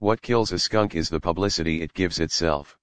What kills a skunk is the publicity it gives itself.